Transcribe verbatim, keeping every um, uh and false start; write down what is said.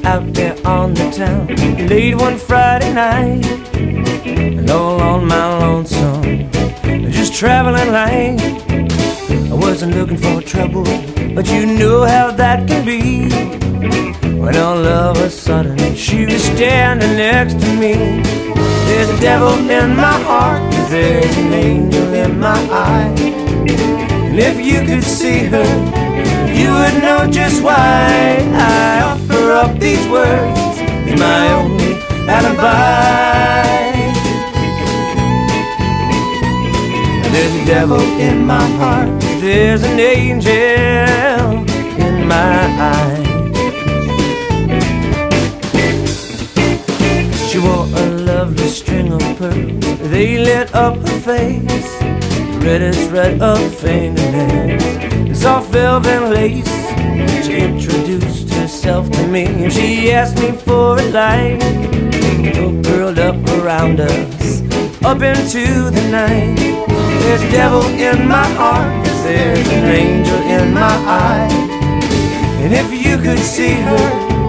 out there on the town late one Friday night, and all on my lonesome, just traveling light. I wasn't looking for trouble, but you know how that can be, when all of a sudden she was standing next to me. There's a devil in my heart, there's an angel in my eye, and if you could see her, you would know just why I offer up these words as my only alibi. There's a devil in my heart, there's an angel in my eye. She wore a lovely string of pearls, they lit up her face, reddest red of fingernails, soft velvet lace. She introduced herself to me, and she asked me for a light, curled up around us, up into the night. There's a devil in my heart, there's an angel in my eye, and if you could see her,